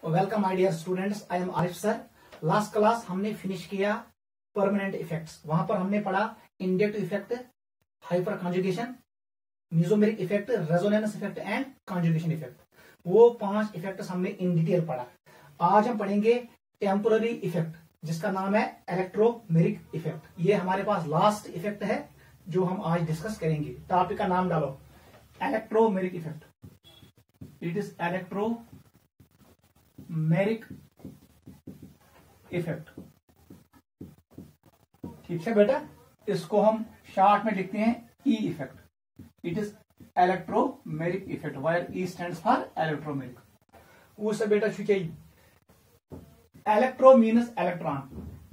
Welcome my dear students, I am Arif sir. Last class हमने finish किया permanent effects. वहां पर हमने पढ़ा inductive effect, hyperconjugation, mesomeric effect, resonance effect and conjugation effect. वो 5 effects हमने इन डिटेल पढ़ा। आज हम पढ़ेंगे टेम्पोररी इफेक्ट, जिसका नाम है इलेक्ट्रोमेरिक इफेक्ट। ये हमारे पास लास्ट इफेक्ट है जो हम आज डिस्कस करेंगे। टॉपिक का नाम डालो electromeric effect. It is electromeric effect. ठीक है बेटा, इसको हम शॉर्ट में लिखते हैं E effect. It is electromeric effect, where E stands for electromeric. उससे बेटा छुके electro means electron,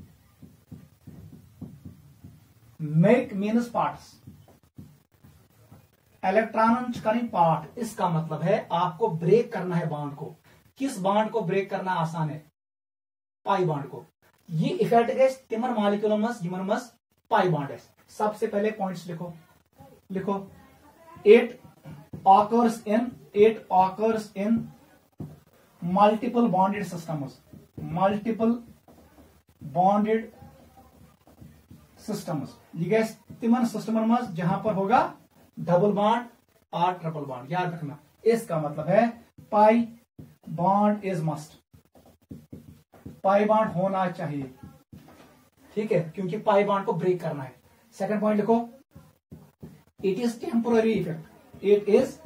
meric means parts. Electron करें पार्ट, इसका मतलब है आपको ब्रेक करना है बॉन्ड को। किस बॉन्ड को ब्रेक करना आसान है? पाई बॉन्ड को। ये इफेक्ट है तिमन मॉलिक्यूल मस पाई बॉन्ड है। सबसे पहले पॉइंट्स लिखो it occurs in multiple bonded systems. Multiple bonded systems ये गए तिमन सिस्टम मज जहां पर होगा डबल बॉन्ड और ट्रिपल बॉन्ड। याद रखना, इसका मतलब है pi bond is must. Pi bond होना चाहिए, ठीक है, क्योंकि पाई बॉन्ड को ब्रेक करना है। सेकंड पॉइंट लिखो it is temporary effect. It is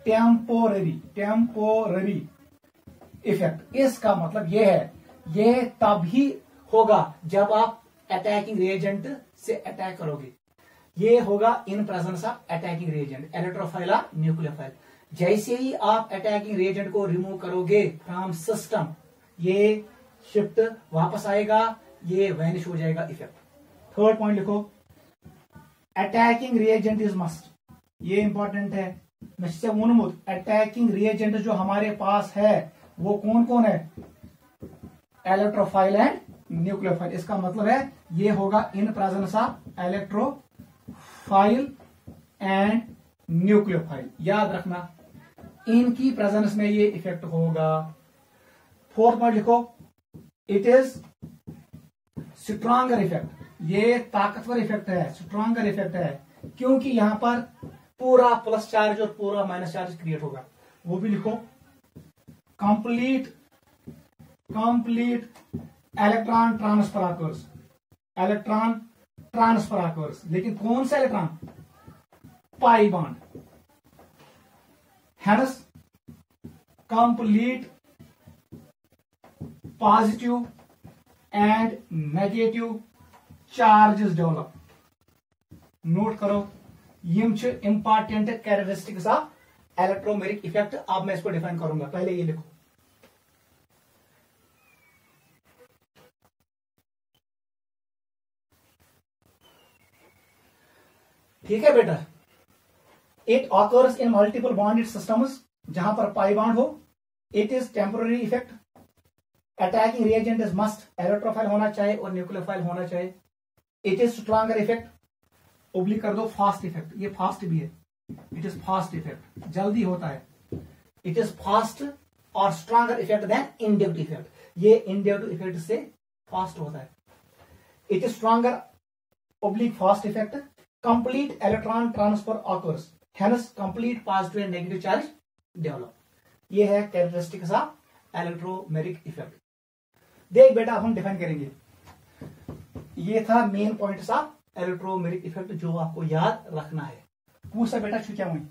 temporary effect. इसका मतलब यह है, यह तभी होगा जब आप अटैकिंग रिएजेंट से अटैक करोगे। ये होगा in presence of attacking reagent, electrophile और न्यूक्लियोफाइल। जैसे ही आप अटैकिंग रिएजेंट को रिमूव करोगे फ्रॉम सिस्टम, ये शिफ्ट वापस आएगा, ये वैनिश हो जाएगा इफेक्ट। थर्ड पॉइंट लिखो अटैकिंग रिएजेंट इज मस्ट। ये इंपॉर्टेंट है। अटैकिंग रिएजेंट जो हमारे पास है वो कौन कौन है? Electrophile and nucleophile. इसका मतलब है ये होगा in presence of electrophile and nucleophile. याद रखना, इनकी प्रेजेंस में ये इफेक्ट होगा। फोर्थ पॉइंट लिखो इट इज स्ट्रॉन्गर इफेक्ट। ये ताकतवर इफेक्ट है, स्ट्रॉन्गर इफेक्ट है, क्योंकि यहां पर पूरा प्लस चार्ज और पूरा माइनस चार्ज क्रिएट होगा। वो भी लिखो complete electron transfer occurs. Electron transfer occurs, लेकिन कौन सा electron? Pi bond. Hence complete positive and negative charges develop. Note करो, यम important characteristics of electromeric effect. अब मैं इसको डिफाइन करूंगा, पहले ये लिखो। ठीक है बेटा, it occurs in multiple bonded systems जहां पर पाई बॉन्ड हो। It is temporary effect. Attacking reagent is must, electrophile होना चाहिए और न्यूक्लियोफाइल होना चाहिए। It is stronger effect, oblique कर दो फास्ट इफेक्ट। ये फास्ट भी है, इट इज फास्ट इफेक्ट, जल्दी होता है। इट इज फास्ट और stronger effect than inductive effect. ये इंडक्टिव इफेक्ट से फास्ट होता है। It is stronger oblique fast effect. Complete electron transfer occurs, hence complete positive and negative charge develop. ये है कैरेक्टरिस्टिक्स ऑफ इलेक्ट्रोमेरिक इफेक्ट। देख बेटा, अब हम डिफाइन करेंगे। ये था main points of electromeric effect जो आपको याद रखना है। पूछा बेटा क्या हुई?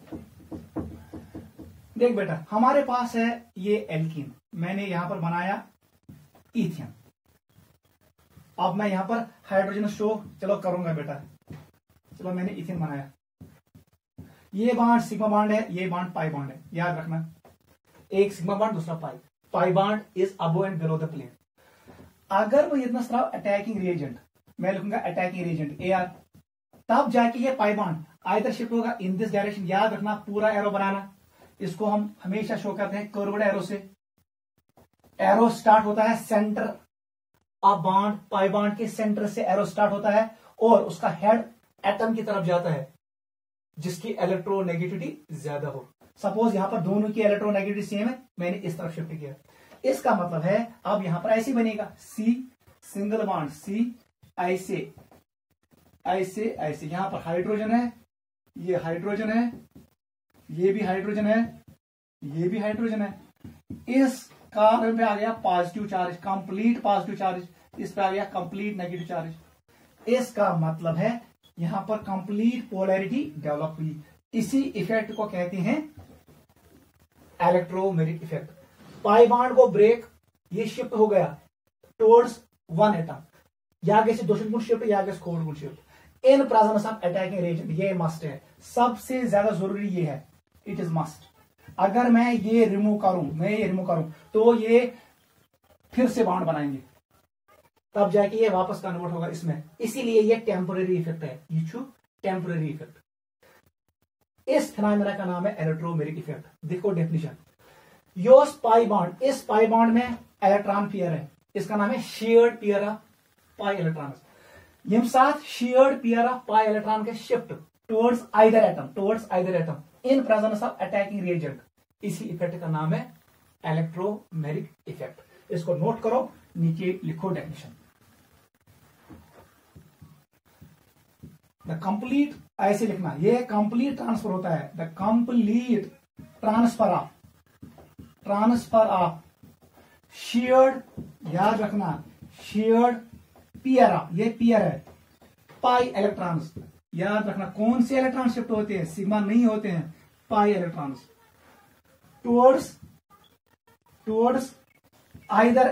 देख बेटा, हमारे पास है ये एल्कीन, मैंने यहां पर बनाया इथेन। अब मैं यहां पर हाइड्रोजन शो चलो करूंगा बेटा। चलो मैंने इथेन बनाया। ये बॉन्ड सिग्मा बॉन्ड है, ये बॉन्ड पाई बॉन्ड है। याद रखना, एक सिग्मा बॉन्ड दूसरा pi. Pi bond is above and below the plane. अगर वो इतना सारा अटैकिंग रिएजेंट, मैं लिखूंगा अटैकिंग रिएजेंट AR, तब जाके ये पाई बॉन्ड आइदर शिफ्ट होगा इन दिस डायरेक्शन। याद रखना, पूरा एरो बनाना। इसको हम हमेशा शो करते हैं कर्व्ड एरो से। एरो स्टार्ट होता है centre of bond, pi bond के सेंटर से एरो स्टार्ट होता है और उसका हेड एटम की तरफ जाता है जिसकी इलेक्ट्रोनेगेटिविटी ज्यादा हो। सपोज यहां पर दोनों की इलेक्ट्रोनेगेटिविटी सेम है, मैंने इस तरफ शिफ्ट किया। इसका मतलब है अब यहां पर ऐसे बनेगा, सी सिंगल बॉन्ड, सी ऐसे ऐसे ऐसे, यहां पर हाइड्रोजन है, ये हाइड्रोजन है, ये भी हाइड्रोजन है, ये भी हाइड्रोजन है। इस कार्बन पे आ गया positive charge, complete positive charge, इस पे आ गया कंप्लीट नेगेटिव चार्ज। इसका मतलब है यहां पर कंप्लीट पोलैरिटी डेवलप हुई। इसी इफेक्ट को कहते हैं इलेक्ट्रोमैग्नेटिक इफेक्ट। पाई बॉन्ड को ब्रेक, ये शिफ्ट हो गया टुवर्ड्स वन एटम, या गैस दोषण गुण शिफ्ट या गैस खोड़ गुण shift in presence of attacking agent. ये मस्ट है, सबसे ज्यादा जरूरी ये है, इट इज मस्ट। अगर मैं ये रिमूव करूं तो ये फिर से बॉन्ड बनाएंगे, तब जाके ये वापस कन्वर्ट होगा इसमें। इसीलिए ये टेम्पररी इफेक्ट है, ये टेम्पररी इफेक्ट। इस फिनोमेना का नाम है इलेक्ट्रोमैग्नेटिक इफेक्ट। देखो डेफिनेशन, योस पाई बॉन्ड, इस पाई बॉन्ड में इलेक्ट्रॉन पेयर है, इसका नाम है shared pair of pi electron. यम साथ shared pair of pi electron के shift towards either atom in presence of attacking reagent, इसी इफेक्ट का नाम है इलेक्ट्रोमैग्नेटिक इफेक्ट। इसको नोट करो, नीचे लिखो डेफिनेशन। द कंप्लीट, ऐसे लिखना, ये कंप्लीट ट्रांसफर होता है, the complete transfer of shared, याद रखना शेयर्ड पेयर ऑफ, ये पेयर है पाई इलेक्ट्रॉन्स, याद रखना कौन से इलेक्ट्रॉन शिफ्ट होते हैं, सिग्मा नहीं होते हैं, pi electrons towards either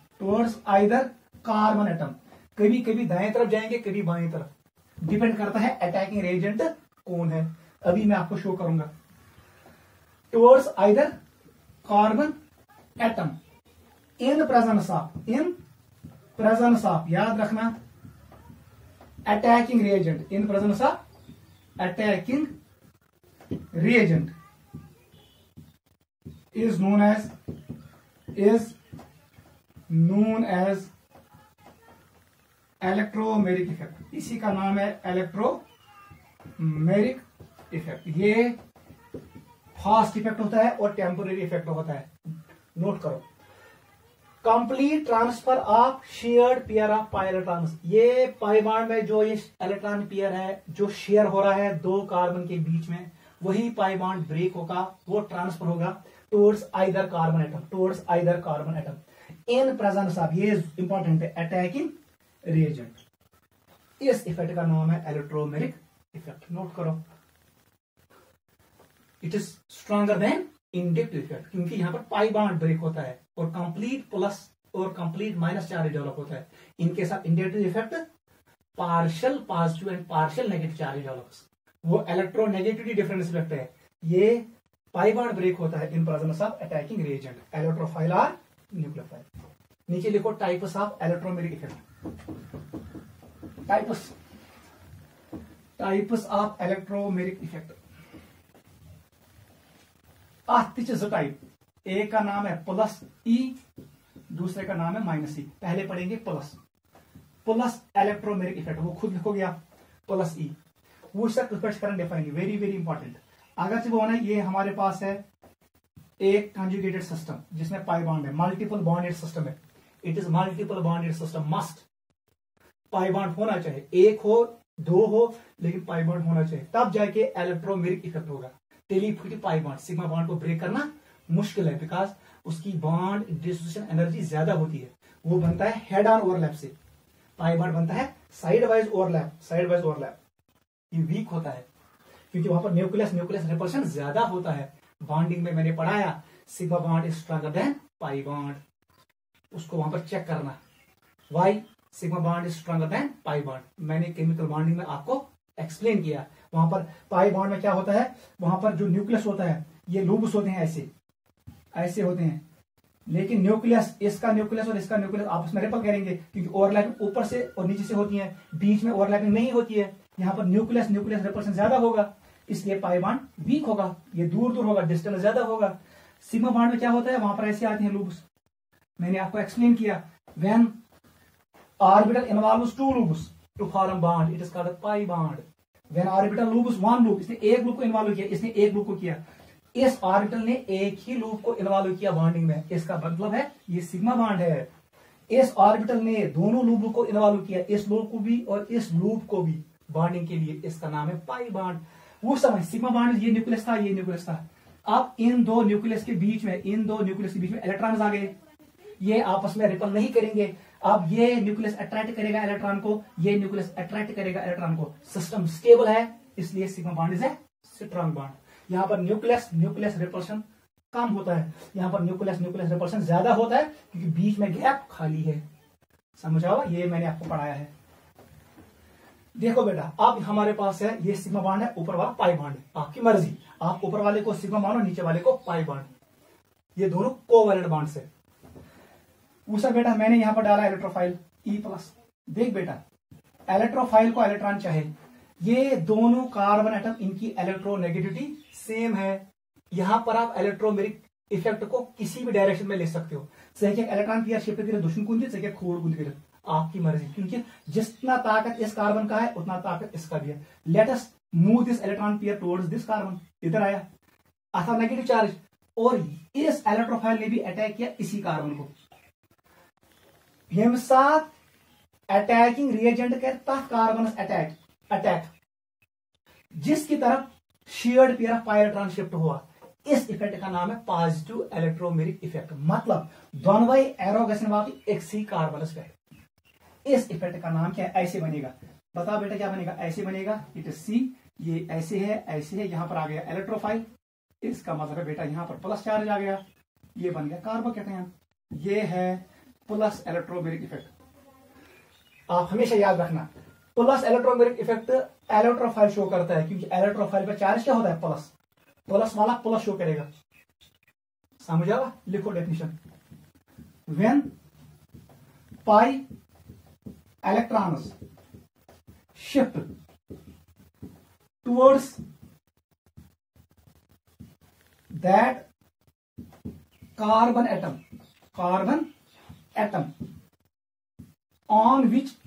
carbon atom. कभी कभी दाएं तरफ जाएंगे, कभी बाएं तरफ, डिपेंड करता है अटैकिंग एजेंट कौन है। अभी मैं आपको शो करूंगा। Towards either carbon atom in presence of, याद रखना attacking reagent, in presence of attacking reagent is known as electromagnetic effect. इसी का नाम है इलेक्ट्रोमैग्नेटिक इफेक्ट। ये फास्ट इफेक्ट होता है और टेम्पररी इफेक्ट होता है, नोट करो। Complete transfer of shared pair of pi electrons, ये पाई बॉन्ड में जो ये इलेक्ट्रॉन पेयर है जो शेयर हो रहा है दो कार्बन के बीच में, वही पाई बॉन्ड ब्रेक होगा, वो ट्रांसफर होगा towards either carbon atom in presence of, ये इंपॉर्टेंट है, अटैकिंग रिएजेंट। इस इफेक्ट का नाम है इलेक्ट्रोमैग्नेटिक इफेक्ट, नोट करो। It is stronger than inductive effect, क्योंकि यहां पर पाई बॉन्ड ब्रेक होता है और कंप्लीट प्लस और कंप्लीट माइनस चार्ज डेवलप होता है। इनके साथ inductive effect partial positive and partial negative charge develops, वो इलेक्ट्रोनेगेटिविटी डिफरेंस इफेक्ट है। ये पाई बॉन्ड ब्रेक होता है in presence of attacking reagent, electrophile और न्यूक्लियोफाइल। नीचे लिखो types of electromagnetic effect. Types of electromagnetic effect, type, एक का नाम है प्लस ई, दूसरे का नाम है माइनस ई। पहले पढ़ेंगे प्लस इलेक्ट्रोमैग्नेटिक इफेक्ट, वो खुद लिखोगे आप प्लस ई। वो सब प्रिपेयर करना डिफाइन, वेरी वेरी इंपॉर्टेंट। अगर से वो ना, ये हमारे पास है एक कंजुगेटेड सिस्टम जिसमें पाई बॉन्ड है, मल्टीपल बॉन्डेड सिस्टम है, it is multiple bonded system, must pi bond होना चाहिए, एक हो दो हो लेकिन पाई बॉन्ड होना चाहिए, तब जाके इलेक्ट्रोमैग्नेटिक इफेक्ट होगा। टेलीफिटिक पाई बॉन्ड, सिग्मा बॉन्ड को ब्रेक करना मुश्किल है, बिकॉज उसकी बॉन्ड डिसोसिएशन एनर्जी ज्यादा होती है। वो बनता है हेड ऑन ओवरलैप से, पाई बॉन्ड बनता है साइड वाइज ओवरलैप। ये वीक होता है क्योंकि वहां पर न्यूक्लियस रिपल्शन ज्यादा होता है। बॉन्डिंग में मैंने पढ़ाया sigma bond is stronger than pi bond, उसको वहां पर चेक करना। Why sigma bond is stronger than pi bond, मैंने केमिकल बॉन्डिंग में आपको एक्सप्लेन किया। वहां पर पाई बॉन्ड में क्या होता है, वहां पर जो न्यूक्लियस होता है, ये लूब्स होते हैं, ऐसे होते हैं, लेकिन न्यूक्लियस, इसका न्यूक्लियस और इसका न्यूक्लियस आपस में रिपल करेंगे क्योंकि ओवरलैपिंग ऊपर से और नीचे से होती है, बीच में ओवरलैपिंग नहीं होती है। यहाँ पर न्यूक्लियस रिपल्शन ज्यादा होगा, इसलिए पाई बॉन्ड वीक होगा, ये दूर होगा, डिस्टेंस ज्यादा होगा। सिग्मा बॉन्ड में क्या होता है, वहां पर ऐसे आते हैं लूब्स, मैंने आपको एक्सप्लेन किया। When orbital involves two lobes to form bond, it is called pi bond. When orbital lobes one loop, इसने एक लूप को इन्वॉल्व किया, इसने एक लूप को किया, इस ऑर्बिटल ने एक ही लूप को इन्वॉल्व किया बॉन्डिंग में, इसका मतलब है ये सिग्मा बॉन्ड है। इस ऑर्बिटल ने दोनों लूप को इन्वॉल्व किया, इस लूप को भी और इस लूप को भी बॉन्डिंग के लिए, इसका नाम है पाई बॉन्ड। वो समय सिग्मा बॉन्ड, ये न्यूक्लियस था, ये न्यूक्लियस था। अब इन दो न्यूक्लियस के बीच में इलेक्ट्रॉन्स आ गए, ये आपस में रिपल नहीं करेंगे। अब ये न्यूक्लियस अट्रैक्ट करेगा इलेक्ट्रॉन को, ये न्यूक्लियस अट्रैक्ट करेगा इलेक्ट्रॉन को। सिस्टम स्टेबल है, इसलिए sigma bond is a strong bond. यहाँ पर न्यूक्लियस रिपल्शन कम होता है, यहाँ पर न्यूक्लियस रिपल्शन ज्यादा होता है क्योंकि बीच में गैप खाली है। समझ आओ, ये मैंने आपको पढ़ाया है। देखो बेटा, अब हमारे पास है ये सिग्मा बॉन्ड है, ऊपर वाला पाई बॉन्ड है। आपकी मर्जी, आप ऊपर वाले को सिग्मा मानो, नीचे वाले को पाई बॉन्ड। ये दोनों कोवैलेंट बॉन्ड है। दूसरा बेटा मैंने यहां पर डाला इलेक्ट्रोफाइल E+। देख बेटा, इलेक्ट्रोफाइल को इलेक्ट्रॉन चाहे, ये दोनों कार्बन एटम, इनकी इलेक्ट्रोनेगेटिविटी सेम है। यहां पर आप इलेक्ट्रोमेरिक इफेक्ट को किसी भी डायरेक्शन में ले सकते हो। सही इलेक्ट्रॉन पेयर शिफ्ट करे दुश्मन कुंज से खोड़ कुंज करे, आपकी मर्जी, क्योंकि जितना ताकत इस कार्बन का है उतना ताकत इसका भी है। Let us move this electron pair towards this carbon, इधर आया, आता नेगेटिव चार्ज, और इस इलेक्ट्रोफाइल ने भी अटैक किया इसी कार्बन को। यम साथ अटैकिंग रिएजेंट करता कार्बन अटैक जिसकी तरफ shared pair of pi electron shift हुआ, इस इफेक्ट का नाम है पॉजिटिव इलेक्ट्रोमेरिक इफेक्ट। मतलब दोनों एरो गसन वापी एक सी कार्बन पे, इस इफेक्ट का नाम क्या है? ऐसे बनेगा। बताओ बेटा क्या बनेगा? ऐसे बनेगा, इट इज सी, ये ऐसे है, यहां पर आ गया इलेक्ट्रोफाइल, इसका मतलब है बेटा यहां पर प्लस चार्ज आ गया, ये बन गया कार्बोकैटायन। ये है प्लस इलेक्ट्रोमेरिक इफेक्ट। आप हमेशा याद रखना, plus electromeric effect electrophile show करता है, क्योंकि इलेक्ट्रोफाइल पर चार्ज क्या होता है? प्लस वाला प्लस शो करेगा। समझ आवा? लिखो definition, when pi electrons shift towards that carbon atom on which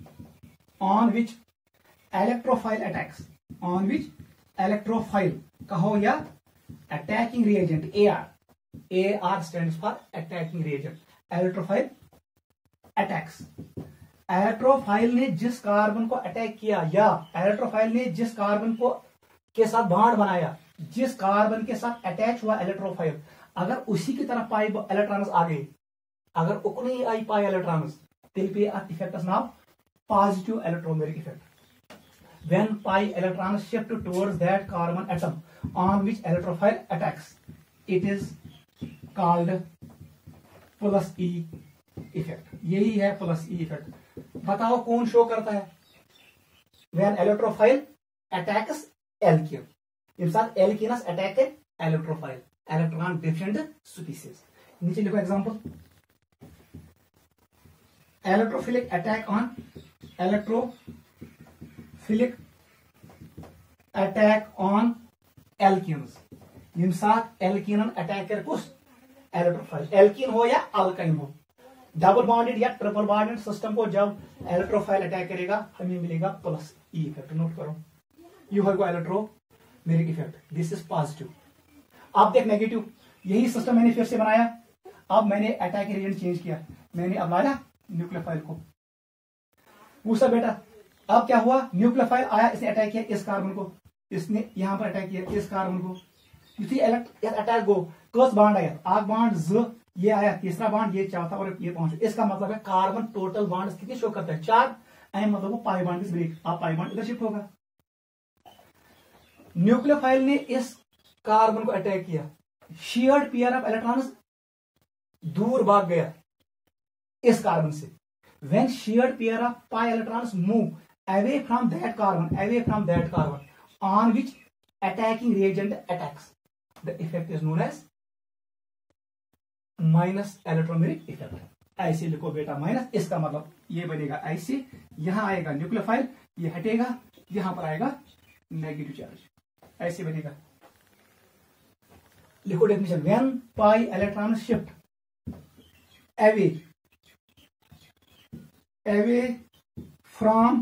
electrophile attacks, on which electrophile कहो या attacking reagent, AR stands for attacking reagent, electrophile attacks। Electrophile ने जिस कार्बन को अटैक किया, या इलेक्ट्रोफाइल ने जिस कार्बन को के साथ बॉन्ड बनाया, जिस कार्बन के साथ अटैच हुआ इलेक्ट्रोफाइल, अगर उसी की तरफ पाई इलेक्ट्रॉन्स आ गए, अगर उतनी आई पाई इलेक्ट्रॉन्स, तिल पे इफेक्ट नाम positive electromeric effect. When pi electrons shift towards that carbon atom on which electrophile attacks, it is called plus E effect. यही है प्लस ई इफेक्ट। बताओ कौन शो करता है? व्हेन इलेक्ट्रोफाइल अटैक्स एल्कीन, इन साथ alkenes attack electrophile, electron different species. नीचे लिखो example, electrophilic attack on alkenes, इन साथ एल्कीन अटैक कर कुछ इलेक्ट्रोफाइल, एल्कीन हो या अल्काइन हो, डबल बॉन्डेड या ट्रिपल बॉन्डेड सिस्टम को जब इलेक्ट्रोफाइल अटैक करेगा, हमें मिलेगा प्लस ई इफेक्ट। नोट करो, यू होगा electromeric effect, this is positive. अब देख नेगेटिव, यही सिस्टम मैंने फिर से बनाया। अब मैंने अटैक रिएजेंट चेंज किया, मैंने अब लाया न्यूक्लियोफाइल को। पूछा बेटा अब क्या हुआ? न्यूक्लियोफाइल आया, इसने अटैक किया इस कार्बन को, इसने यहां पर अटैक किया इस कार्बन को। अटैक गो कस बॉन्ड आया, आग बॉन्ड ज, ये आया तीसरा बॉन्ड, ये चौथा, और ये पहुंचे। इसका मतलब है कार्बन टोटल बॉन्ड कितने शो करता है? 4। एम मतलब वो पाई बॉन्ड ब्रेक, आप पाई बॉन्ड इधर शिफ्ट होगा। न्यूक्लियोफाइल ने इस कार्बन को अटैक किया, शेयर्ड पेयर ऑफ इलेक्ट्रॉन्स दूर भाग गया इस कार्बन से। When shared pair of pi electrons move away from that carbon on which attacking reagent attacks, the effect is known as minus electromeric effect. ऐसे लिखो बेटा माइनस, इसका मतलब ये बनेगा ऐसे, यहां आएगा न्यूक्लियोफाइल, ये हटेगा, यहां पर आएगा नेगेटिव चार्ज, ऐसे बनेगा। लिखो definition, when pi electron shift away from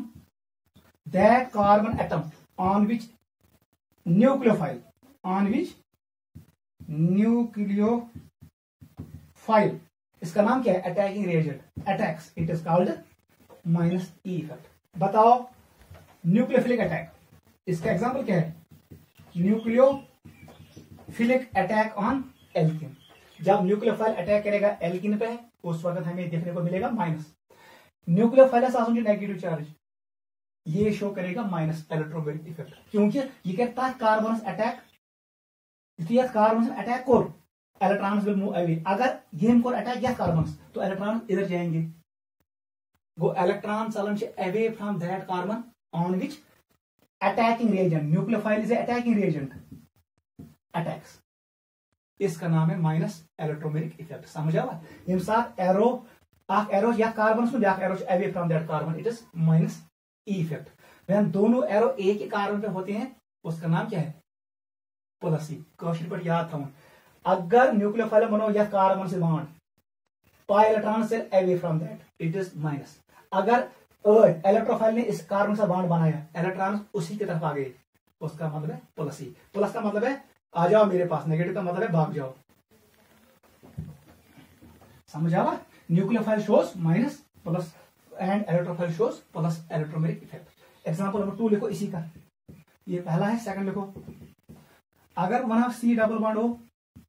that carbon atom on which nucleophile, इसका नाम क्या है? Attacking reagent attacks, it is called minus E effect. बताओ न्यूक्लियोफिलिक अटैक, इसका एग्जांपल क्या है? Nucleophilic attack on alkene. जब न्यूक्लियोफाइल अटैक करेगा एल्किन पे, उस वक्त हमें देखने को मिलेगा माइनस। न्यूक्लियोफाइलस आसुन नेगेटिव चार्ज, ये शो करेगा माइनस इलेक्ट्रोमेग्नेटिक इफेक्ट, क्योंकि ये कहता है carbon attack, carbon attack core electrons will move away. अगर ये कोर अटैक या कार्बन, तो इलेक्ट्रॉन इधर जाएंगे, गो इलेक्ट्रॉन चलन away from that carbon on which attacking reagent, nucleophile is attacking reagent attacks, इसका नाम है माइनस इलेक्ट्रोमेग्नेटिक इफेक्ट। समझ आवा? यम साथ एरो एरो या carbon arrow away from that carbon, it is minus E effect. वह दोनों एरो एक ही कार्बन पे होते हैं, उसका नाम क्या है? प्लस ई। क्वेश्चन पर याद था, अगर न्यूक्लियोफाइल बनो या कार्बन से बॉन्ड, पाई इलेक्ट्रॉन से away from that, it is minus. अगर इलेक्ट्रोफाइल ने इस कार्बन से बॉन्ड बनाया, इलेक्ट्रॉन उसी की तरफ आ गए, उसका मतलब है प्लस ई। प्लस का मतलब है आ जाओ मेरे पास, नेगेटिव का मतलब है भाग जाओ। समझ आवा? Nucleophile shows minus plus and electrophile shows plus electromagnetic effect. Example number 2 लिखो इसी का, ये पहला है। सेकंड लिखो, अगर one of C double bond हो,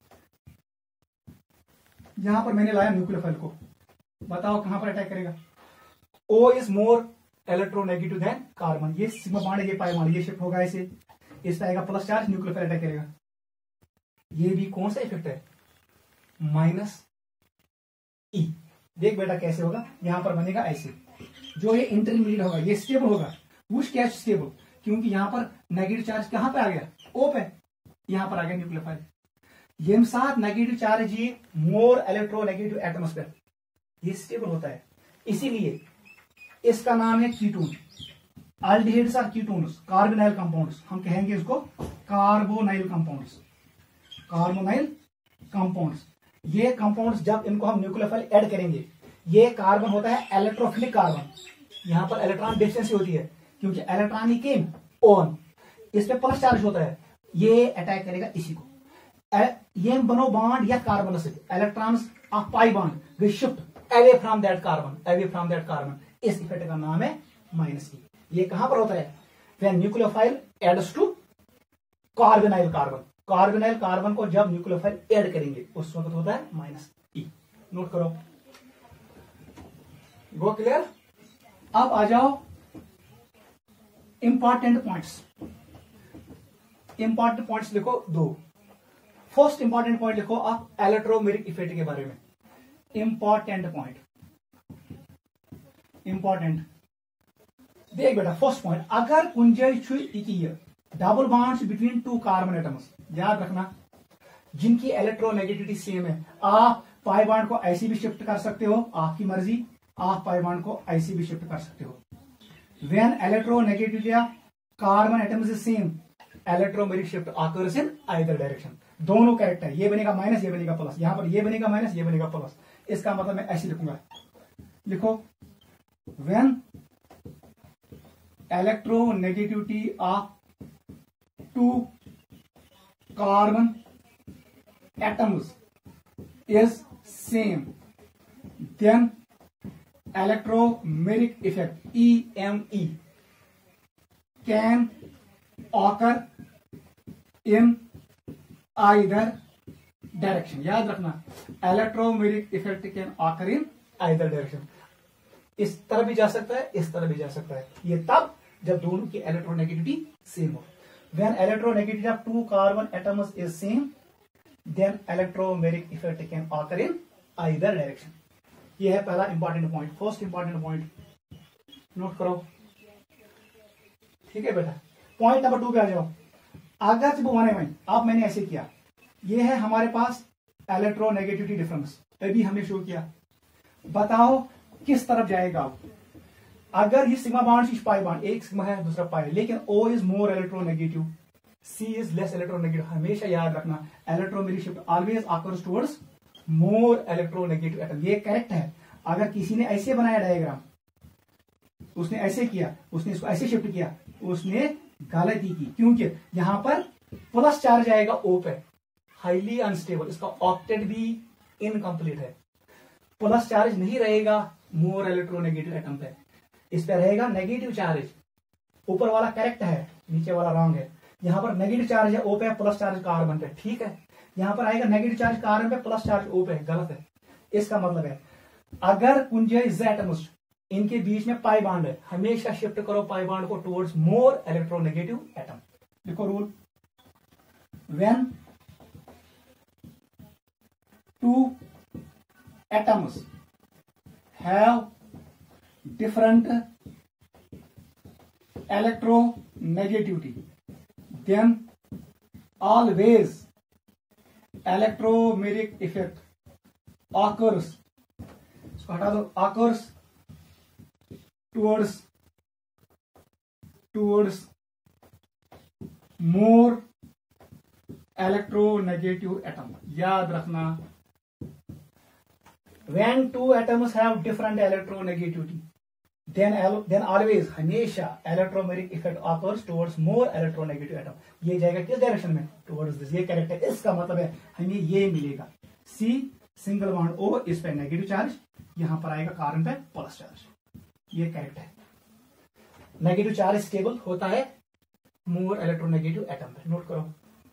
यहां पर मैंने लाया न्यूक्लियोफाइल को, बताओ कहां पर अटैक करेगा? O is more electronegative than carbon, ये सिग्मा बॉन्ड है, ये पाई बॉन्ड, ये शिफ्ट होगा इसे, इस पर आएगा प्लस चार्ज, न्यूक्लियोफाइल अटैक करेगा। ये भी कौन सा इफेक्ट है? Minus E. देख बेटा कैसे होगा, यहां पर बनेगा ऐसे, जो ये इंटरमीडिएट होगा ये स्टेबल होगा, वुश कैच स्टेबल, क्योंकि यहां पर नेगेटिव चार्ज कहां पे आ गया? ओ पे, यहां पर आ गया न्यूक्लियोफाइल। ये साथ नेगेटिव चार्ज ये मोर इलेक्ट्रोनेगेटिव एटमोस्फेयर, ये स्टेबल होता है, इसीलिए इसका नाम है ketone. Aldehydes are ketones, carbonyl compounds, हम कहेंगे इसको कार्बोनाइल कंपाउंड्स, कार्बोनाइल कंपाउंड्स। ये कंपाउंड्स जब इनको हम न्यूक्लियोफाइल ऐड करेंगे, ये कार्बन होता है इलेक्ट्रोफिलिक कार्बन, यहां पर इलेक्ट्रॉन डिफिशिएंसी होती है, क्योंकि इलेक्ट्रॉन ही केम ऑन, इस पे प्लस चार्ज होता है, ये अटैक करेगा इसी को। ये बनो बॉन्ड या कार्बन से, electrons of pi bond way shift away from that carbon, away from that carbon, इस इफेक्ट का नाम है माइनस ई। ये कहां पर होता है? When nucleophile adds to carbonyl carbon, carbonyl carbon को जब न्यूक्लियोफाइल ऐड करेंगे उस वक्त होता है माइनस ई। नोट करो, गो क्लियर? अब आ जाओ इंपॉर्टेंट पॉइंट्स। इंपॉर्टेंट पॉइंट्स लिखो 2। फर्स्ट इंपॉर्टेंट पॉइंट लिखो आप इलेक्ट्रोमेग्नेटिक इफेक्ट के बारे में। इंपॉर्टेंट पॉइंट, इंपॉर्टेंट देख बेटा, फर्स्ट पॉइंट, अगर कुंजय double bonds between 2 carbon atoms, याद रखना जिनकी इलेक्ट्रोनेगेटिविटी सेम है, आप पाई बॉन्ड को ऐसी भी शिफ्ट कर सकते हो, आपकी मर्जी, आप पाई बॉन्ड को ऐसी भी शिफ्ट कर सकते हो। When electronegativity carbon atoms is same, electromagnetic shift occurs in either direction, दोनों करेक्ट है, ये बनेगा माइनस, ये बनेगा प्लस, यहां पर ये बनेगा माइनस, ये बनेगा प्लस। इसका मतलब मैं ऐसे लिखूंगा, लिखो when electronegativity of 2 carbon atoms is same, then electromagnetic effect EME can occur in either direction। याद रखना, electromagnetic effect can occur in either direction, इस तरह भी जा सकता है, इस तरह भी जा सकता है, ये तब जब दोनों की इलेक्ट्रोनेगेटिविटी सेम हो। When electronegativity of 2 carbon atoms is same, then electromagnetic effect can occur in either direction। ये है पहला important point, first important point, note करो, ठीक है बेटा। पॉइंट नंबर 2 पे आ जाओ। अगर जब अब मैंने ऐसे किया, ये है हमारे पास इलेक्ट्रोनेगेटिविटी डिफरेंस, अभी हमने शो किया, बताओ किस तरफ जाएगा। अगर ये सिग्मा बॉन्ड पाई बॉन्ड, एक सिग्मा है दूसरा पाई, लेकिन O is more electronegative, C is less electronegative, हमेशा याद रखना electromagnetic shift always occurs towards more electronegative atom, ये करेक्ट है। अगर किसी ने ऐसे बनाया डायग्राम, उसने ऐसे किया, उसने इसको ऐसे शिफ्ट किया, उसने गलती की, क्योंकि यहां पर प्लस चार्ज आएगा O पे, हाईली अनस्टेबल, इसका ऑक्टेट भी इनकम्प्लीट है। प्लस चार्ज नहीं रहेगा मोर इलेक्ट्रोनेगेटिव एटम पे, इस पे रहेगा नेगेटिव चार्ज। ऊपर वाला करेक्ट है, नीचे वाला रॉन्ग है। यहाँ पर नेगेटिव चार्ज है ओ पे, प्लस चार्ज कार्बन पे, ठीक है। यहाँ पर आएगा नेगेटिव चार्ज कार्बन पे, प्लस चार्ज ओ पे, गलत है। इसका मतलब है अगर कुंजे z एटम्स इनके बीच में पाई बॉन्ड है, हमेशा शिफ्ट करो पाई बॉन्ड को टुवर्ड्स मोर इलेक्ट्रोनेगेटिव एटम। देखो rule, when two atoms have different electronegativity, then always electromeric effect occurs, इसको हटा दो, occurs towards more electronegative atom। याद रखना, when two atoms have different electronegativity, then always, हमेशा electromeric effect occurs towards more electronegative atom। ये जाएगा किस direction में? towards this। ये करेक्ट है। इसका मतलब है हमें ये मिलेगा C सिंगल बॉन्ड O, इस पे नेगेटिव चार्ज, यहां पर आएगा कार्बन पे प्लस चार्ज। ये करेक्ट है। नेगेटिव चार्ज स्टेबल होता है मोर इलेक्ट्रोनेगेटिव एटम पे। नोट करो,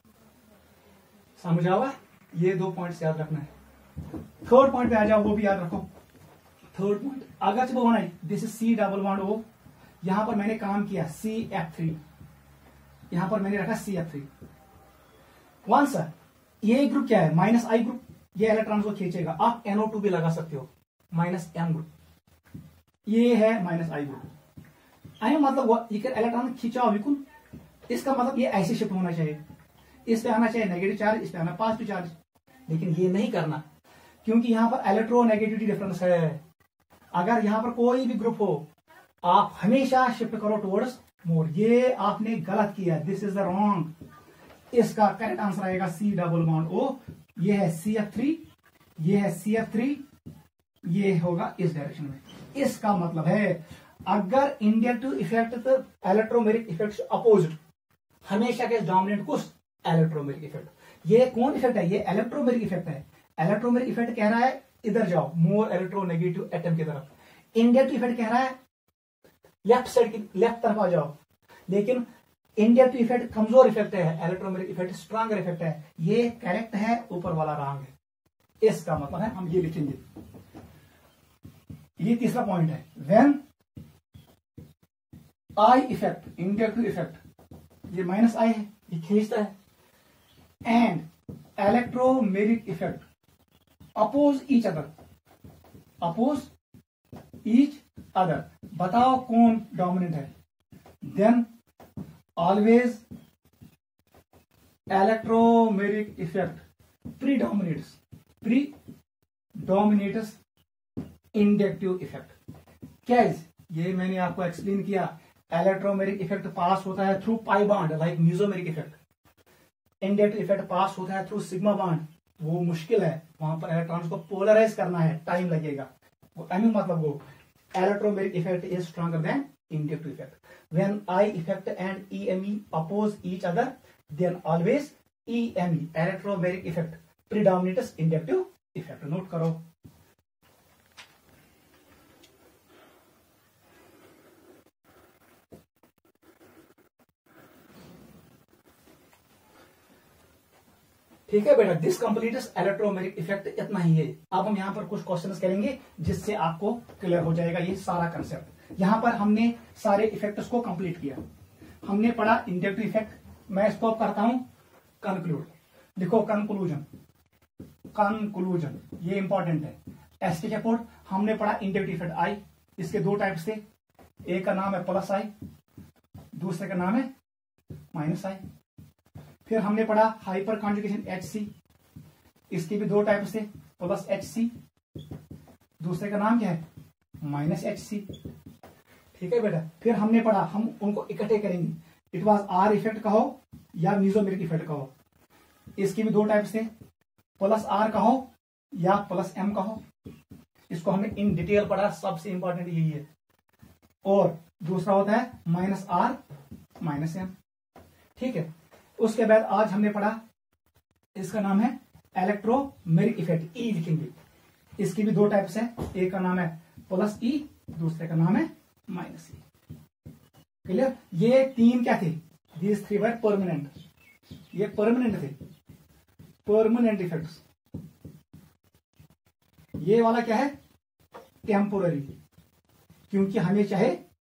समझ आवा? ये 2 पॉइंट्स याद रखना है। थर्ड पॉइंट पे आ जाओ, वो भी याद रखो। थर्ड पॉइंट, अगर जब होना है this is C double bond O, यहां पर मैंने काम किया CF3, यहां पर मैंने रखा CF3। वंस ये ग्रुप क्या है? माइनस I ग्रुप, ये इलेक्ट्रॉन को खींचेगा। आप NO2 भी लगा सकते हो, माइनस M ग्रुप, ये है माइनस I ग्रुप। आई मतलब इलेक्ट्रॉन खींचा बिल्कुल, इसका मतलब ये ऐसे शिफ्ट होना चाहिए, इस पे आना चाहिए नेगेटिव चार्ज, इस पे आना पॉजिटिव चार्ज। लेकिन ये नहीं करना, क्योंकि यहां पर इलेक्ट्रोनेगेटिविटी डिफरेंस है। अगर यहां पर कोई भी ग्रुप हो, आप हमेशा शिफ्ट करो टुवर्ड्स मोर। ये आपने गलत किया, दिस इज द रॉन्ग। इसका करेक्ट आंसर आएगा C डबल बॉन्ड O। ये है CF3, ये है CF3, ये होगा इस डायरेक्शन में। इसका मतलब है अगर inductive effect electromeric effect opposite, हमेशा के डोमिनेंट कुछ इलेक्ट्रोमेरिक इफेक्ट। ये कौन इफेक्ट है? ये इलेक्ट्रोमेरिक इफेक्ट है। इलेक्ट्रोमेरिक इफेक्ट कह रहा है इधर जाओ, मोर इलेक्ट्रोनेगेटिव एटम की तरफ। इंडक्टिव इफेक्ट कह रहा है लेफ्ट साइड की, लेफ्ट तरफ आ जाओ। लेकिन इंडक्टिव इफेक्ट कमजोर इफेक्ट है, इलेक्ट्रोमेरिक इफेक्ट स्ट्रांगर इफेक्ट है। ये करेक्ट है, ऊपर वाला रॉन्ग है। इसका मतलब है हम ये लिखेंगे। ये तीसरा पॉइंट है, when I effect, inductive effect, ये माइनस I है, ये खींचता है, and electromeric effect oppose each other, oppose each other. बताओ कौन डोमिनेंट है? Then always electromeric effect predominates inductive effect. क्या है? ये मैंने आपको एक्सप्लेन किया। इलेक्ट्रोमेरिक इफेक्ट पास होता है through pi bond, like mesomeric effect. Inductive effect pass होता है थ्रू सिग्मा बॉन्ड, वो मुश्किल है, वहां पर इलेक्ट्रॉन्स को पोलराइज करना है, टाइम लगेगा। मतलब वो electromeric effect is stronger than inductive effect. When I effect and EME oppose each other, then always EME electromeric effect predominates inductive effect. Note करो। ठीक है बेटा, दिस कंप्लीट्स इलेक्ट्रोमेरिक इफेक्ट। इतना ही है। अब हम यहां पर कुछ क्वेश्चंस करेंगे जिससे आपको क्लियर हो जाएगा ये सारा कंसेप्ट। यहां पर हमने सारे इफेक्ट्स को कंप्लीट किया। हमने पढ़ा इंडक्टिव इफेक्ट। मैं इसको करता हूं कंक्लूड। देखो कंक्लूजन, कंक्लूजन ये इंपॉर्टेंट है। एस्टिक एपोड हमने पढ़ा इंडक्टिव इफेक्ट I, इसके 2 टाइप्स थे। एक का नाम है प्लस I, दूसरे का नाम है माइनस I। फिर हमने पढ़ा हाइपर कॉन्जुगेशन HC, इसके भी 2 टाइप्स थे, प्लस HC, दूसरे का नाम क्या है? Minus HC। ठीक है बेटा। फिर हमने पढ़ा, हम उनको इकट्ठे करेंगे, इट वाज R इफेक्ट कहो या मीजोमेरिक इफेक्ट कहो। इसके भी 2 टाइप्स थे, प्लस R कहो या प्लस M कहो। इसको हमने इन डिटेल पढ़ा, सबसे इंपॉर्टेंट यही है। और दूसरा होता है माइनस R माइनस M। ठीक है। उसके बाद आज हमने पढ़ा इसका नाम है इलेक्ट्रोमेरिक इफेक्ट, ई लिखेंगे। इसकी भी दो टाइप्स है, एक का नाम है प्लस ई, दूसरे का नाम है माइनस ई। क्लियर? ये तीन क्या थे? दीज थ्री वर परमानेंट, ये परमानेंट थे, परमानेंट इफेक्ट्स। ये वाला क्या है? टेम्पोररी, क्योंकि हमें चाहे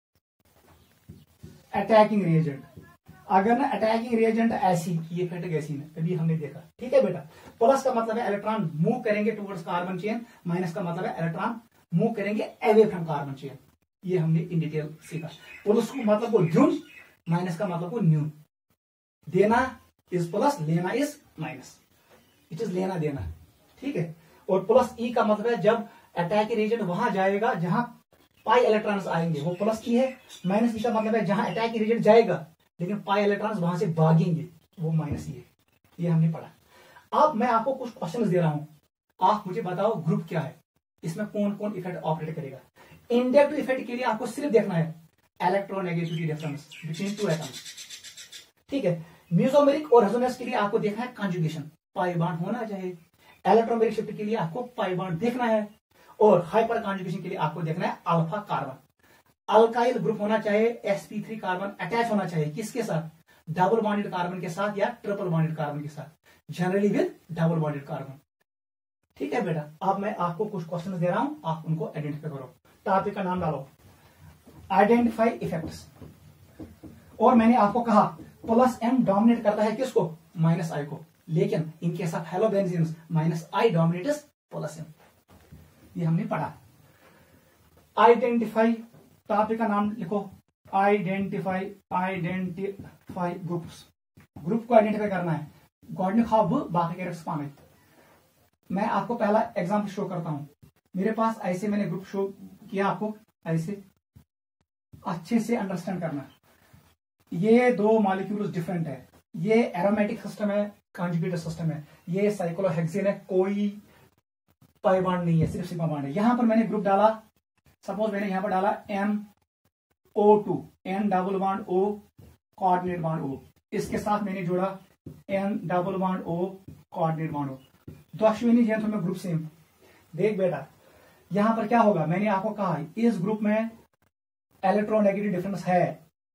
अटैकिंग रिएजेंट। अगर ना अटैकिंग रिएजेंट ऐसी, ये इफेक्ट ऐसी ना कभी हमने देखा। ठीक है बेटा? प्लस का मतलब है इलेक्ट्रॉन मूव करेंगे टुवर्ड्स कार्बन चेन, माइनस का मतलब है इलेक्ट्रॉन मूव करेंगे अवे फ्रॉम कार्बन चेन। ये हमने इन डिटेल सीखा। प्लस को मतलब को ड्यून, माइनस का मतलब को न्यून। देना इज प्लस, लेना इज माइनस। इट इज लेना देना। ठीक है? और प्लस ई का मतलब है जब अटैकिंग रिएजेंट वहां जाएगा जहां पाई इलेक्ट्रॉन्स आएंगे, वो प्लस ई है। माइनस ई का मतलब है जहां अटैकिंग रिएजेंट जाएगा लेकिन पाई इलेक्ट्रॉन्स वहां से भागेंगे, वो माइनस ई है। ये हमने पढ़ा। अब मैं आपको कुछ क्वेश्चंस दे रहा हूं, आप मुझे बताओ ग्रुप क्या है, इसमें कौन कौन इफेक्ट ऑपरेट करेगा। इंडक्टिव इफेक्ट के लिए आपको सिर्फ देखना है electronegativity difference between two atoms. ठीक है? मेसोमेरिक और रेजोनेंस के लिए आपको देखना है कंजुगेशन, पाई बॉन्ड होना चाहिए। इलेक्ट्रोमेरिक शिफ्ट के लिए आपको पाई बॉन्ड देखना है, और हाइपर कॉन्जुगेशन के लिए आपको देखना है अल्फा कार्बन। अल्काइल ग्रुप होना चाहिए, sp3 कार्बन अटैच होना चाहिए किसके साथ? डबल बॉन्डेड कार्बन के साथ या ट्रिपल बॉन्डेड कार्बन के साथ, generally with double bonded carbon. ठीक है बेटा? अब मैं आपको कुछ क्वेश्चन दे रहा हूं, आप उनको आइडेंटिफाई करो। टॉपिक का नाम डालो, आइडेंटिफाई इफेक्ट्स। और मैंने आपको कहा प्लस एम डोमिनेट करता है किसको? माइनस आई को, लेकिन in case of halobenzenes minus I dominates plus M. ये हमने पढ़ा। आइडेंटिफाई, टॉपिक का नाम लिखो, आइडेंटिफाई ग्रुप्स। ग्रुप को आइडेंटिफाई करना है। गॉड खाब बाकी कैरेक्टर्स पाने। मैं आपको पहला एग्जांपल शो करता हूं। मेरे पास ऐसे मैंने ग्रुप शो किया, आपको ऐसे अच्छे से अंडरस्टैंड करना। ये दो मॉलिक्यूल्स डिफरेंट है, ये एरोमेटिक सिस्टम है, कॉन्जुगेटेड सिस्टम है, ये साइक्लोहेक्सेन है, कोई पाई बॉन्ड नहीं है, सिर्फ सिग्मा बॉन्ड है। यहां पर मैंने ग्रुप डाला, सपोज मैंने यहां पर डाला NO2, N double bond O coordinate bond O, इसके साथ मैंने जोड़ा N double bond O coordinate bond O, द्विअश्विनी जेंथ में ग्रुप सेम। देख बेटा, यहां पर क्या होगा? मैंने आपको कहा इस ग्रुप में इलेक्ट्रोनेगेटिव डिफरेंस है,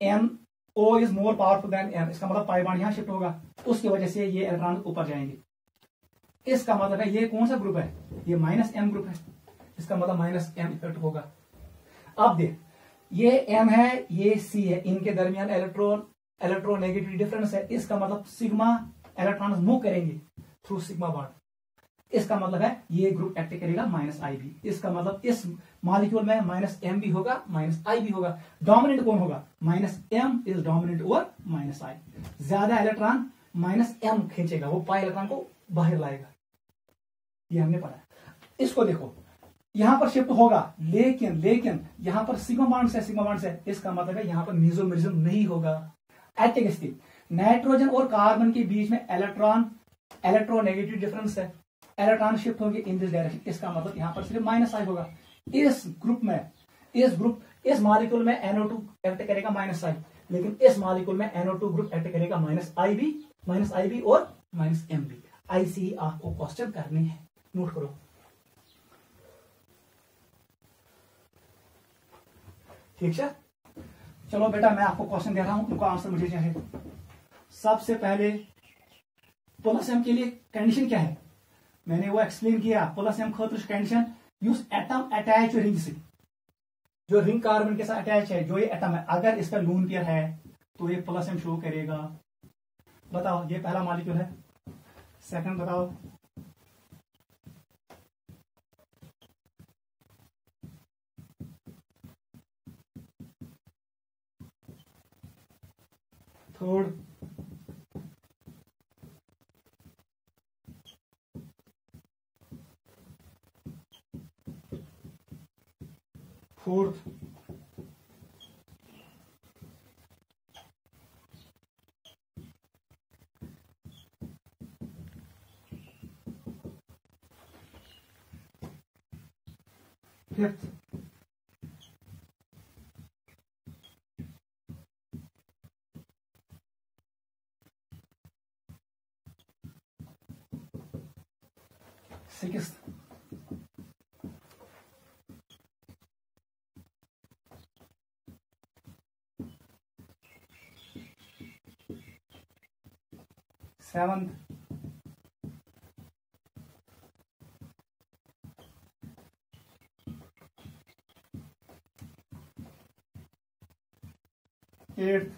NO is more powerful than N, इसका मतलब पाई बॉन्ड यहां शिफ्ट होगा, उसकी वजह से ये इलेक्ट्रॉन ऊपर जाएंगे। इसका मतलब है ये कौन सा ग्रुप है? ये माइनस M ग्रुप है, इसका मतलब माइनस M इफेक्ट होगा। अब देख, ये M है, ये C है, इनके दरमियान इलेक्ट्रोनेगेटिव डिफरेंस है, इसका मतलब सिग्मा इलेक्ट्रॉन मूव करेंगे थ्रू सिग्मा बॉन्ड। इसका मतलब है ये ग्रुप एक्ट करेगा माइनस आई भी। इसका मतलब इस मॉलिक्यूल में माइनस M भी होगा, माइनस आई भी होगा। डोमिनेंट कौन होगा? Minus M is dominant over minus I. ज्यादा इलेक्ट्रॉन माइनस M खींचेगा, वो पाई इलेक्ट्रॉन को बाहर लाएगा। ये हमने पढ़ा। इसको देखो, यहां पर शिफ्ट होगा, लेकिन यहां पर सिग्मा बॉन्ड से, इसका मतलब है यहां पर मेसोमेरिज्म नहीं होगा। एटोमिक नाइट्रोजन और कार्बन के बीच में इलेक्ट्रोनेगेटिव डिफरेंस है, इलेक्ट्रॉन शिफ्ट होंगे इन दिस डायरेक्शन, इसका मतलब यहां पर सिर्फ माइनस आई होगा। इस मॉलिक्यूल में NO2 एक्ट करेगा माइनस आई, लेकिन इस मॉलिक्यूल में NO2 ग्रुप एक्ट करेगा माइनस आई भी और माइनस M भी। ऐसे ही आपको क्वेश्चन करने हैं, नोट करो। ठीक है? चलो बेटा, मैं आपको क्वेश्चन दे रहा हूं, उनको आंसर मुझे चाहिए। सबसे पहले प्लस एम के लिए कंडीशन क्या है? मैंने वो एक्सप्लेन किया। प्लस एम खतर condition use atom attach ring से, जो रिंग कार्बन के साथ अटैच है, जो ये एटम है, अगर इसका लून पेयर है तो ये प्लस एम शो करेगा। बताओ, ये पहला मॉलिक्यूल है। सेकंड बताओ, third, fourth, fifth, 6th, seventh, eighth,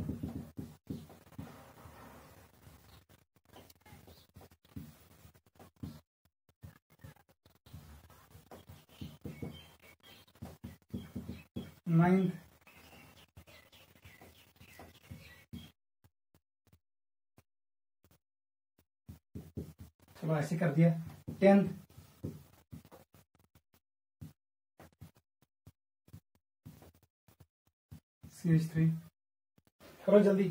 ninth, चलो ऐसे कर दिया, 10th, CH3, करो जल्दी।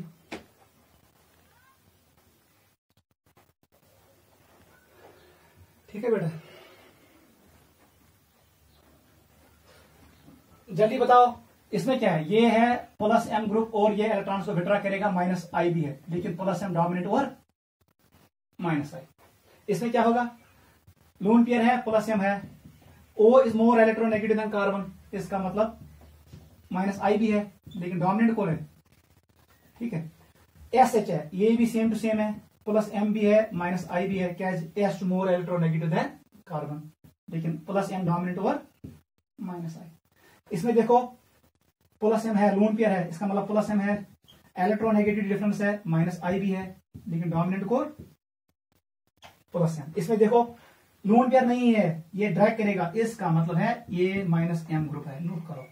ठीक है बेटा, जल्दी बताओ इसमें क्या है। ये है प्लस एम ग्रुप और ये इलेक्ट्रॉन्स को विड्रॉ करेगा, माइनस आई भी है, लेकिन प्लस एम डोमिनेट और माइनस आई। इसमें क्या होगा, लोन पेयर है, प्लस एम है, O is more electronegative than carbon, इसका मतलब माइनस आई भी है, लेकिन डोमिनेंट कौन है, ठीक है, एस एच है, ये भी सेम टू सेम है, प्लस एम भी है, माइनस आई भी है, क्या S more electronegative than carbon, लेकिन प्लस एम डोमिनेंट और माइनस आई। इसमें देखो प्लस एम है, लोन पेयर है, इसका मतलब प्लस एम है, इलेक्ट्रोनेगेटिव डिफरेंस है, माइनस आई भी है, लेकिन डोमिनेंट को प्लस एम। इसमें देखो लोन पेयर नहीं है, ये ड्रैग करेगा, इसका मतलब है ये माइनस एम ग्रुप है, नोट करो।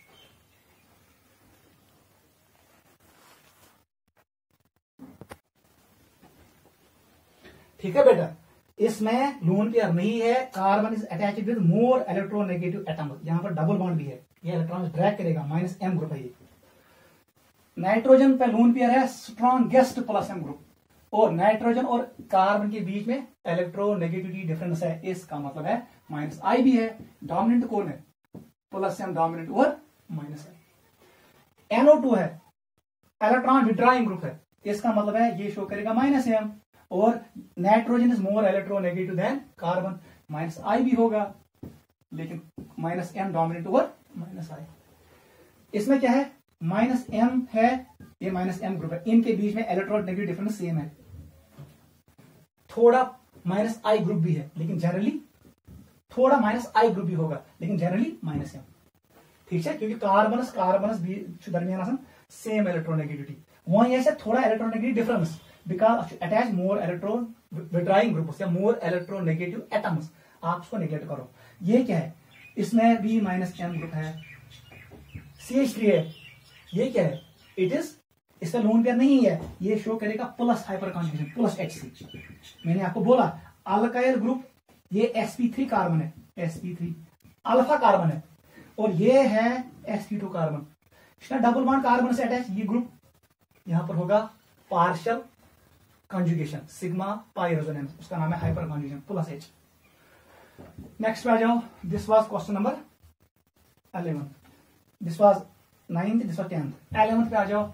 ठीक है बेटा, इसमें लोन पेयर नहीं है, carbon is attached with more electronegative atom, यहां पर डबल बॉन्ड भी है, ये इलेक्ट्रॉन ड्रैग करेगा, माइनस एम ग्रुप है ये। नाइट्रोजन पे लोन पेयर है, स्ट्रॉन्गेस्ट प्लस एम ग्रुप, और नाइट्रोजन और कार्बन के बीच में इलेक्ट्रोनेगेटिविटी डिफरेंस है, इसका मतलब है माइनस आई भी है, डोमिनेंट कौन है, प्लस एम डोमिनेंट और माइनस आई। NO2 है, इलेक्ट्रॉन विड्रॉइंग ग्रुप है, इसका मतलब है ये शो करेगा माइनस एम, और nitrogen is more electronegative than carbon, minus I भी होगा, लेकिन माइनस एम डोमिनेंट और माइनस आई। इसमें क्या है, माइनस एम है, ये माइनस एम ग्रुप है, इनके बीच में इलेक्ट्रोनेगेटिव डिफरेंस सेम है, थोड़ा माइनस आई ग्रुप भी है, लेकिन जनरली थोड़ा माइनस आई ग्रुप भी होगा, लेकिन जनरली माइनस एम, ठीक है, क्योंकि कार्बनस कार्बनस दरमियान सेम इलेक्ट्रोनेगेटिविटी, वहीं ऐसे थोड़ा electronegative difference because attach more electron withdrawing groups या मोर इलेक्ट्रोनेगेटिव एटम्स, आप उसको नेग्लेक्ट करो। ये क्या है, इसमें भी माइनस एम ग्रुप है, CH3 है, ये क्या है, इट इज, इसका लोन पेयर नहीं है, ये शो करेगा plus hyper conjugation, plus HC। मैंने आपको बोला अल्काइल ग्रुप, ये sp3 कार्बन है, sp3 अल्फा कार्बन है, और ये है sp2 कार्बन, इसका डबल बॉन्ड कार्बन से अटैच, ये ग्रुप यहां पर होगा partial conjugation, sigma pi resonance, उसका नाम है hyper conjugation, plus H। Next पे आ जाओ, this was question number 11, this was 9th, this was 10th। 11th पे आ जाओ,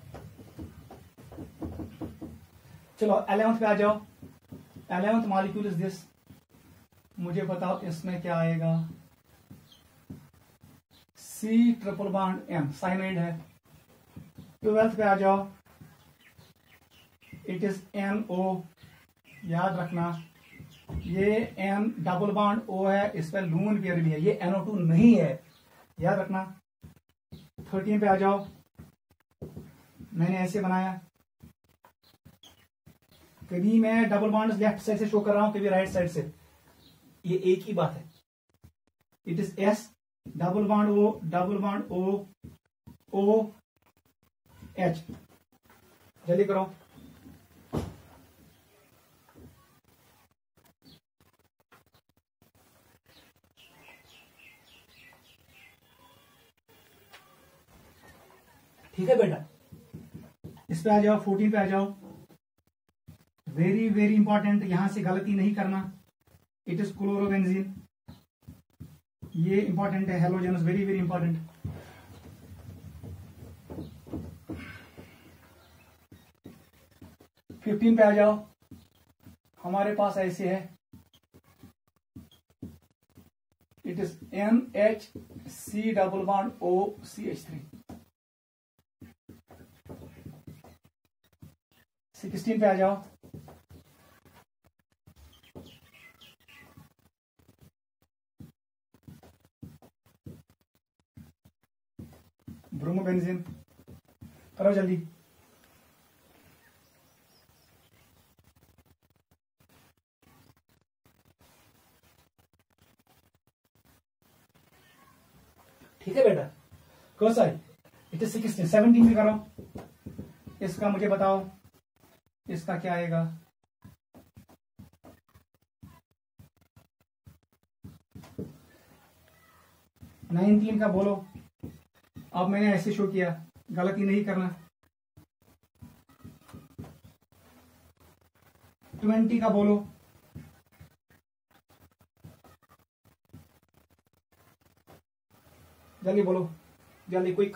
चलो 11th पे आ जाओ। 11th मॉलिक्यूल इज दिस, मुझे बताओ इसमें क्या आएगा, C triple bond M, cyanide है। 12th पे आ जाओ, इट इज NO, याद रखना ये N डबल बॉन्ड O है, इस पर लोन पेयर भी है, ये NO2 नहीं है, याद रखना। 13 पे आ जाओ, मैंने ऐसे बनाया, कभी मैं डबल बॉन्ड लेफ्ट साइड से शो कर रहा हूं, कभी राइट साइड से, ये एक ही बात है, it is S double bond O double bond O H, जल्दी करो। ठीक है बेटा, इस पे आ जाओ, 14 पे आ जाओ, वेरी वेरी इंपॉर्टेंट, यहां से गलती नहीं करना, इट इज क्लोरोबेंजीन, ये इंपॉर्टेंट है, halogens, very very important. Fifteen पे आ जाओ, हमारे पास ऐसे है it is NH double bond OCH3। 16 पे आ जाओ। ब्रोमोबेंजीन करो जल्दी। ठीक है बेटा, कौन सा है? It is 16। 17 भी करो। इसका मुझे बताओ, इसका क्या आएगा? 19 का बोलो। अब मैंने ऐसे शो किया, गलती नहीं करना। 20 का बोलो। जल्दी बोलो, जल्दी क्विक।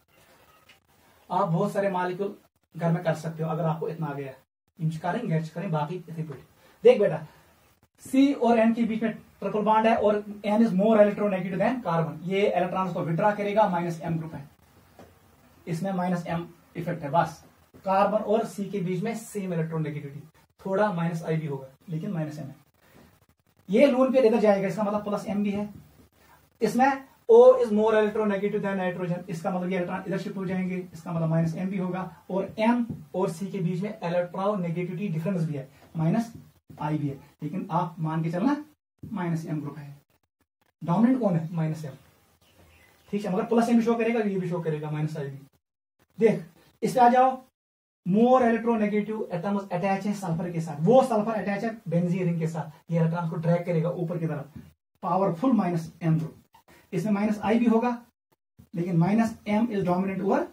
आप बहुत सारे मॉलिक्यूल घर में कर सकते हो अगर आपको इतना आ गया। इंच करें बाकी रिपीट। देख बेटा, C और N के बीच में ट्रिपल बॉन्ड है और N is more electronegative than carbon. ये इलेक्ट्रॉन्स को विड्रॉ करेगा, -M ग्रुप है, इसमें -M इफेक्ट है। बस कार्बन और C के बीच में सेम इलेक्ट्रोनेगेटिविटी, थोड़ा -I भी होगा लेकिन -M है। ये लोन पेयर इधर जाएगा, इसका मतलब +M भी है। इसमें O is more electronegative than nitrogen, इसका मतलब ये इलेक्ट्रॉन इधर शिफ्ट हो जाएंगे, इसका मतलब -M भी होगा। और M और C के बीच में इलेक्ट्रोनेगेटिविटी डिफरेंस भी है, -I भी है, लेकिन आप मान के चलना -M ग्रुप है। डोमिनेंट कौन है? -M। ठीक है, मगर +M भी शो करेगा, ये भी शो करेगा, -I भी। देख इस पे आ जाओ। मोर इलेक्ट्रोनेगेटिव एटम्स अटैच है सल्फर के साथ, वो सल्फर अटैच है बेंजीन रिंग के साथ, ये इलेक्ट्रॉन को ड्रैग करेगा ऊपर की तरफ, पावरफुल -M ग्रुप। इसमें -I भी होगा लेकिन -M is dominant over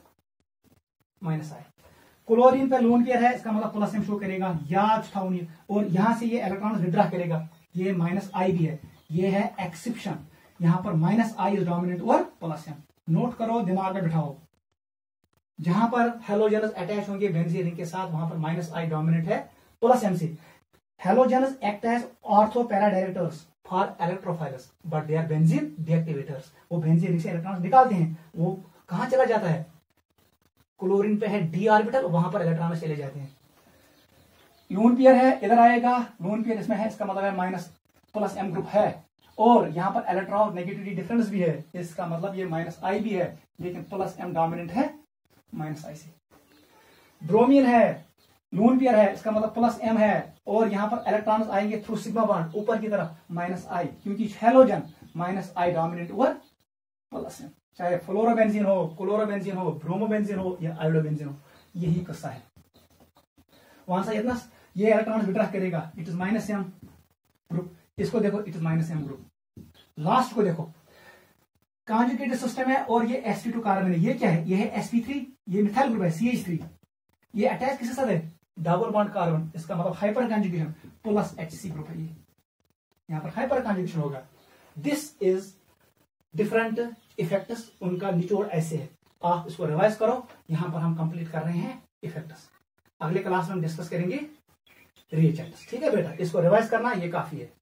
-I। Chlorine पे लोन पेयर है, इसका मतलब +M शो करेगा, याद उठाओ। और यहां से ये इलेक्ट्रॉन विड्रॉ करेगा, ये -I भी है, ये है एक्सेप्शन। यहां पर -I is dominant over +M। Note करो, दिमाग में बिठाओ। जहां पर हेलोजेनस अटैच होंगे बेंजीन रिंग के साथ, वहां पर -I डोमिनेंट है +M से। Halogens act as ortho para directors for electrophiles but they are benzene deactivators. वो बेंजीन रिंग से इलेक्ट्रॉन निकालते हैं, वो कहां चला जाता है? क्लोरीन पे है d ऑर्बिटल, वहां पर इलेक्ट्रॉन चले जाते हैं। लोन पेयर है, इधर आएगा, लोन पेयर इसमें है, इसका मतलब है +M ग्रुप है। और यहां पर इलेक्ट्रॉन नेगेटिविटी डिफरेंस भी है, इसका मतलब ये -I भी है लेकिन +M डोमिनेंट है -I से। ब्रोमीन है, लोन पेयर है, इसका मतलब +M है और यहां पर इलेक्ट्रॉन्स आएंगे थ्रू सिग्मा बॉन्ड ऊपर की तरफ, -I, क्योंकि halogen -I dominant over +M। चाहे फ्लोरोबेंजीन हो, क्लोरोबेंजीन हो, ब्रोमोबेंजीन हो या आयोडोबेंजीन हो, यही किस्सा है। वहां से इतना ये इलेक्ट्रॉन विड्रॉ करेगा, इट इज -M ग्रुप। इसको देखो, it is -M group. Last को देखो, कॉन्जुगेटेड सिस्टम है और ये sp2 कार्बन है, ये क्या है? ये है sp3, ये मिथाइल ग्रुप है CH3। ये अटैच किसके साथ है? डबल बॉन्ड कार्बन, इसका मतलब हाइपर कॉन्जुगेशन +HC ग्रुप है। ये यहां पर हाइपर कॉन्जुगेशन होगा। दिस इज डिफरेंट इफेक्ट्स, उनका निचोड़ ऐसे है। आप इसको रिवाइज करो, यहां पर हम कंप्लीट कर रहे हैं इफेक्ट्स। अगले क्लास में हम डिस्कस करेंगे रिएजेंट्स। ठीक है बेटा, इसको रिवाइज करना ये काफी है।